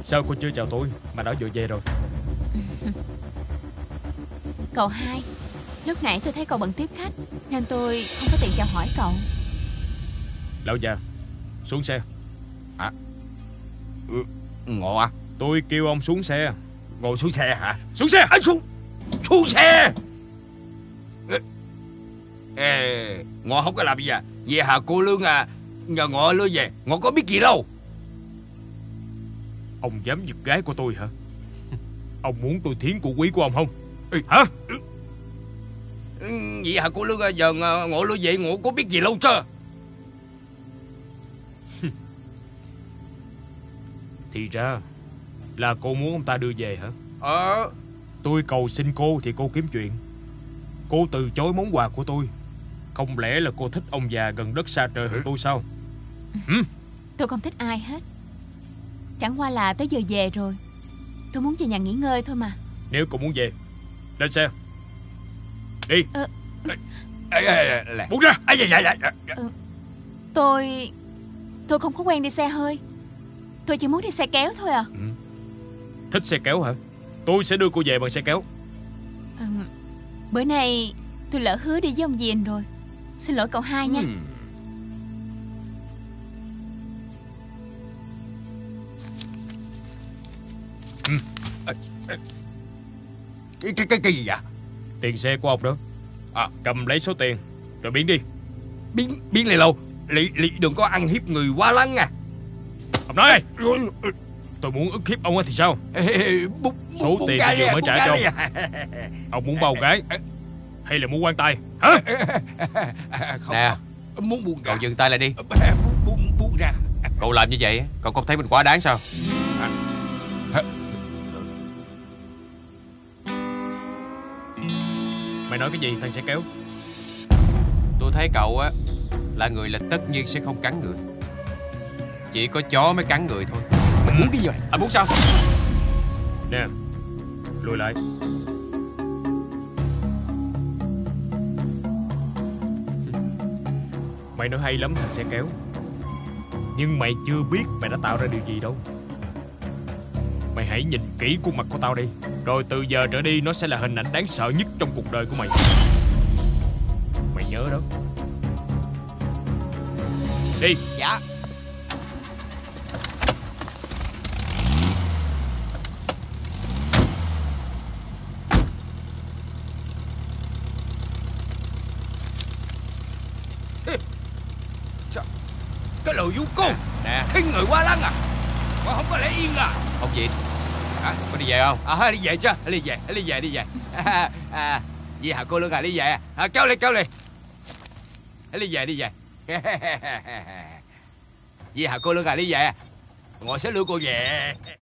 Sao cô chưa chào tôi mà đã vội về rồi? Cậu hai, lúc nãy tôi thấy cậu bận tiếp khách nên tôi không có tiện chào hỏi cậu. Lão già, xuống xe. Ngộ à? Tôi kêu ông xuống xe. Ngồi xuống xe hả? Xuống xe. Xuống xe. Ê, Ngọ không có làm gì à? Về hả cô Lương à? Nhờ Ngọ lưa về, Ngọ có biết gì đâu. Ông dám giật gái của tôi hả? Ông muốn tôi thiến của quý của ông không? Hả? Vậy hả cô Lương à? Giờ Ngọ lưa về, Ngọ có biết gì đâu chứ? Thì ra là cô muốn ông ta đưa về hả? Tôi cầu xin cô thì cô kiếm chuyện. Cô từ chối món quà của tôi. Không lẽ là cô thích ông già gần đất xa trời hơn tôi sao? Tôi không thích ai hết. Chẳng qua là tới giờ về rồi, tôi muốn về nhà nghỉ ngơi thôi mà. Nếu cô muốn về, lên xe. Đi. Buông ra. Tôi không có quen đi xe hơi. Tôi chỉ muốn đi xe kéo thôi à. Thích xe kéo hả? Tôi sẽ đưa cô về bằng xe kéo. Bữa nay tôi lỡ hứa đi với ông Diền rồi. Xin lỗi cậu hai nha. Cái gì vậy? Tiền xe của ông đó. Cầm lấy số tiền rồi biến đi. Biến lại đâu? Lị đừng có ăn hiếp người quá lăng à. Ông nói tôi muốn ức hiếp ông thì sao? Số tiền tôi vừa mới trả cho ông. Ông muốn bao gái hay là muốn quan tài hả? Nè, muốn buông cậu dừng tay lại đi. Buông ra. Cậu làm như vậy, cậu không thấy mình quá đáng sao? Mày nói cái gì thằng xe kéo? Tôi thấy cậu á là người là tất nhiên sẽ không cắn người. Chỉ có chó mới cắn người thôi. Mày muốn cái gì vậy? Muốn sao? Nè, lùi lại. Mày nói hay lắm thằng xe kéo, nhưng mày chưa biết mày đã tạo ra điều gì đâu. Mày hãy nhìn kỹ khuôn mặt của tao đi, rồi từ giờ trở đi nó sẽ là hình ảnh đáng sợ nhất trong cuộc đời của mày. Mày nhớ đó. Đi. Dạ. Cái lời du côn. Nè, Thiên người quá lăng à. Con không có lẽ yên à. ông Diệt, có đi về không? Đi về chứ. Đi về. Gì hả cô Lương à? Đi về à? Kéo lên. Đi về. Gì hả cô Lương à? Đi về. Ngồi sẽ đưa cô về.